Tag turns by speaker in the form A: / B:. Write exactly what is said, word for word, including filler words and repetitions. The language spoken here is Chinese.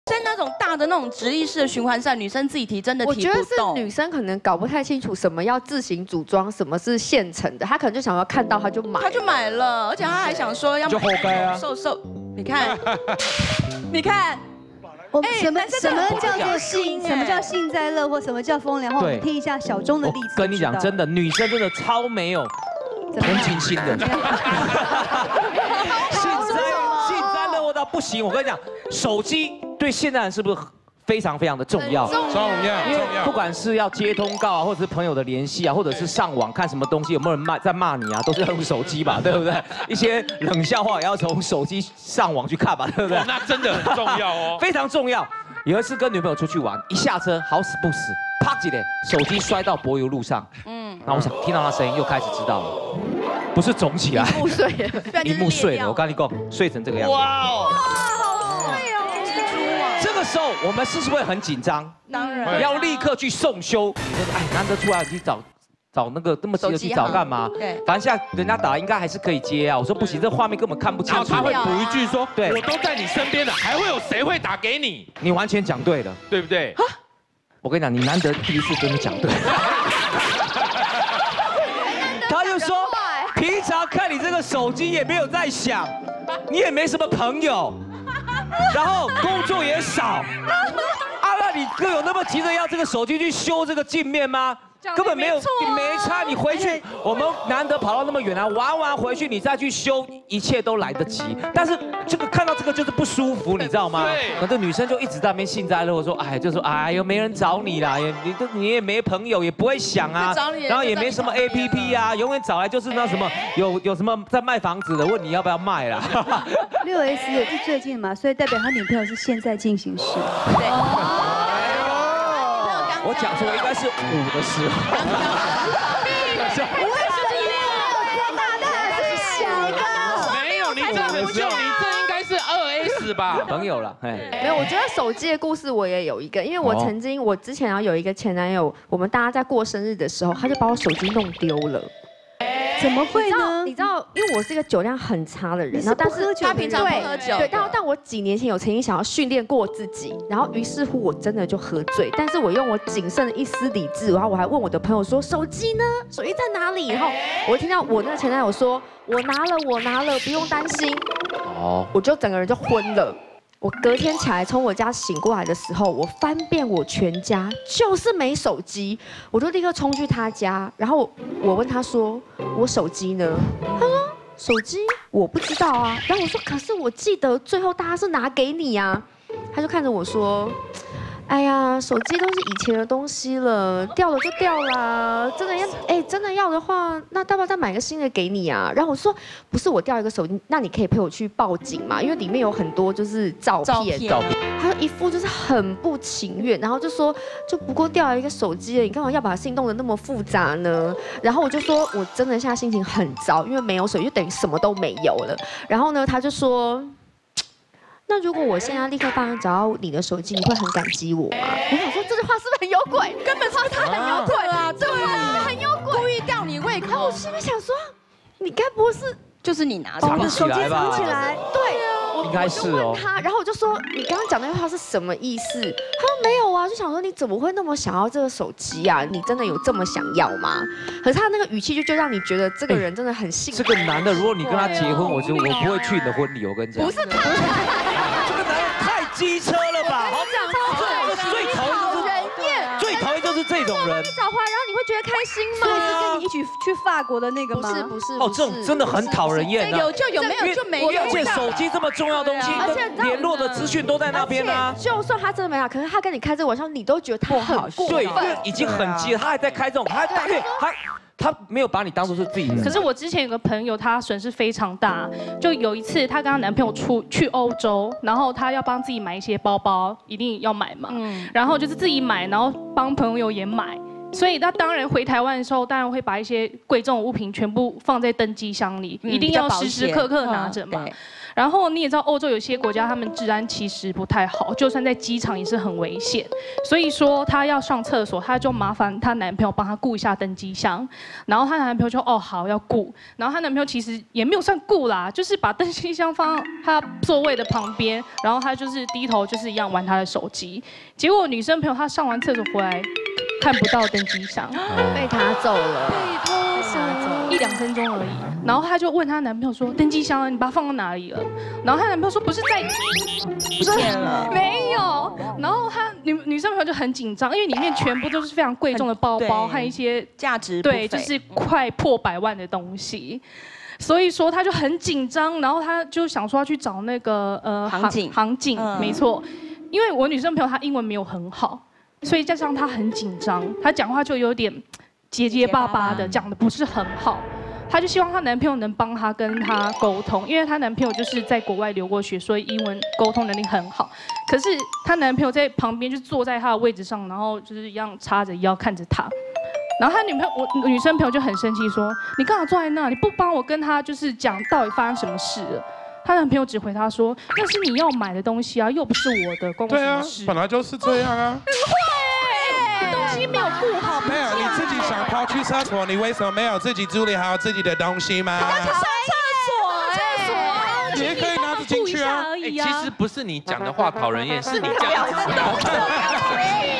A: 在那种大的那种直立式的循环扇，女生自己提真的提不动。
B: 我觉得是女生可能搞不太清楚什么要自行组装，什么是现成的，她可能就想要看到她就买，
A: 她就买了，而且她还想说要
C: 就活该啊！
A: 瘦瘦，你看，你看。
D: 我们什么什么叫做幸？什么叫幸灾乐祸？什么叫风凉话？我们听一下小钟的例子。
C: 跟你讲，真的，女生真的超没有同情心的。幸灾幸灾乐祸到不行。我跟你讲，手机对现代人是不是非常非常的重要？
E: 重要，
C: 因为不管是要接通告啊，或者是朋友的联系啊，或者是上网看什么东西，有没有人骂在骂你啊，都是要用手机吧，对不对？一些冷笑话也要从手机上网去看吧，对不对？
E: 那真的很重要哦，
C: 非常重要。有一次跟女朋友出去玩，一下车好死不死，啪叽的手机摔到柏油路上。嗯，那我想听到那声音，又开始知道了，不是肿起来，
B: 荧幕碎了，
C: 荧幕碎了。我跟你讲，碎成这个样子。
E: 哇哦！
C: 这个时候我们是不是会很紧张？
A: 当然，
C: 要立刻去送修。你说，哎，难得出来，你找找那个那么急的去找干嘛？
A: 对，
C: 反正现在人家打应该还是可以接啊。我说不行，这画面根本看不清楚。
E: 然后他会补一句说：“
C: 对，
E: 我都在你身边了，还会有谁会打给你？”
C: 你完全讲对了，
E: 对不对？
C: 我跟你讲，你难得第一次真的讲对。他就说，平常看你这个手机也没有在响，你也没什么朋友。 然后工作也少，啊，那你更有那么急着要这个手机去修这个镜面吗？根本没有，你没差，你回去，我们难得跑到那么远啊，玩完回去你再去修，一切都来得及。但是这个看到这个就是不舒服，你知道吗？
E: 对。
C: 那这女生就一直在那边幸灾乐祸说，哎，就说哎呦没人找你啦，也你都你也没朋友，也不会想啊，然后也没什么 A P P 啊，永远找来就是那什么有有什么在卖房子的，问你要不要卖啦。
D: 六 S 也是最近嘛，所以代表他女朋友是现在进行时。
A: 对。
C: 我讲错，应该是五的时候。
D: 我为什么没有大的还是小的？
E: 没有，你这很秀，你这应该是二 S 吧？
C: 朋友了，哎，
B: 没有，我觉得手机的故事我也有一个，因为我曾经我之前要有一个前男友，我们大家在过生日的时候，他就把我手机弄丢了。
D: 怎么会呢？
B: 你知道，因为我是一个酒量很差的人，
D: 然后但是
A: 他平常不喝酒，
B: 对，但但我几年前有曾经想要训练过自己，然后于是乎我真的就喝醉，但是我用我仅剩的一丝理智，然后我还问我的朋友说手机呢？手机在哪里？然后我听到我那个前男友说，我拿了，我拿了，不用担心。哦，我就整个人就昏了。 我隔天起来从我家醒过来的时候，我翻遍我全家，就是没手机，我就立刻冲去他家，然后我问他说：“我手机呢？”他说：“手机我不知道啊。”然后我说：“可是我记得最后大家是拿给你啊。”他就看着我说：“哎呀，手机都是以前的东西了，掉了就掉啦。真的要哎，真的要的话，那要不要再买个新的给你啊？”然后我说：“不是我掉一个手机，那你可以陪我去报警嘛？因为里面有很多就是照片。”照片。他就一副就是很不情愿，然后就说：“就不过掉了一个手机，你干嘛要把事情弄得那么复杂呢？”然后我就说：“我真的现在心情很糟，因为没有手机，就等于什么都没有了。”然后呢，他就说。 那如果我现在立刻帮你找到你的手机，你会很感激我吗？我想说这句话是不是很有鬼？根本是他很有鬼啊！对啊，很有鬼，
A: 故意吊你胃口。
B: 然后我心里想说，你该不会是
A: 就是你拿
C: 藏
A: 的
C: 起来吧？
B: 藏起来，对啊，
C: 应该是哦。
B: 他，然后我就说你刚刚讲那句话是什么意思？他说没有啊，就想说你怎么会那么想要这个手机啊？你真的有这么想要吗？可是他那个语气就就让你觉得这个人真的很幸福。
C: 这个男的，如果你跟他结婚，我觉得我不会去你的婚礼。我跟你讲，
B: 不是他。
C: 这个男人太机车了吧！
B: 好讲超
C: 最讨厌就是
B: 人厌，
C: 最讨厌就是这种人。
B: 你找回来，然后你会觉得开心吗？
D: 所以是跟你一起去法国的那个吗？
B: 不是不是
C: 哦，这种真的很讨人厌的。
A: 有就有，没有就没有。
C: 而且手机这么重要的东西，
B: 而且
C: 联络的资讯都在那边啊。
B: 就算他真的没有，可是他跟你开这个玩笑，你都觉得他很过分。
C: 对，因为已经很急了，他还在开这种，他他他。 他没有把你当作是自己人。
F: 可是我之前有个朋友，他损失非常大。就有一次，她跟她男朋友出去欧洲，然后她要帮自己买一些包包，一定要买嘛。嗯。然后就是自己买，然后帮朋友也买。所以她当然回台湾的时候，当然会把一些贵重物品全部放在登机箱里，一定要时时刻刻拿着嘛。 然后你也知道，欧洲有些国家他们治安其实不太好，就算在机场也是很危险。所以说她要上厕所，她就麻烦她男朋友帮她顾一下登机箱。然后她男朋友就哦好要顾，然后她男朋友其实也没有算顾啦，就是把登机箱放她座位的旁边，然后她就是低头就是一样玩她的手机。结果女生朋友她上完厕所回来。 看不到登机箱，
B: 被他走了，
F: 被偷走一两分钟而已。然后她就问她男朋友说：“登机箱你把它放到哪里了？”然后她男朋友说：“不是在，
A: 不见了，
F: 没有。”然后她女女生朋友就很紧张，因为里面全部都是非常贵重的包包和一些
A: 价值
F: 对，就是快破百万的东西。 所以说，她就很紧张，然后她就想说要去找那个呃
A: 航警，
F: 航警，
A: 嗯、
F: 没错。因为我女生朋友她英文没有很好，所以加上她很紧张，她讲话就有点结结巴巴的，讲的不是很好。她就希望她男朋友能帮她跟她沟通，因为她男朋友就是在国外留过学，所以英文沟通能力很好。可是她男朋友在旁边就坐在她的位置上，然后就是一样叉着腰看着她。 然后他女朋友，我女生朋友就很生气，说：“你干嘛坐在那？你不帮我跟他就是讲到底发生什么事了？”她男朋友只回她说：“那是你要买的东西啊，又不是我的，关我什么事？”
G: 对啊，本来就是这样啊。
F: 很坏哎，东西没有顾好。
G: 没有，你自己想跑去厕所，你为什么没有自己处理好自己的东西吗？
A: 他去上厕所哎，
G: 你也可以拿着进去啊。
E: 其实不是你讲的话讨人厌，是你这样子。